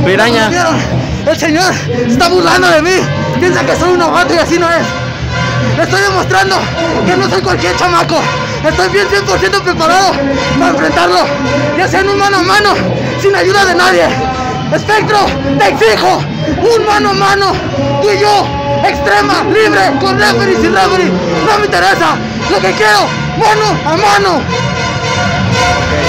Piraña. El señor se está burlando de mí. Piensa que soy un novato y así no es. Le estoy demostrando que no soy cualquier chamaco. Estoy bien 100% preparado para enfrentarlo, ya sea en un mano a mano, sin ayuda de nadie. Espectro, te exijo un mano a mano, tú y yo, extrema, libre, con referee, sin referee, no me interesa. Lo que quiero, mano a mano.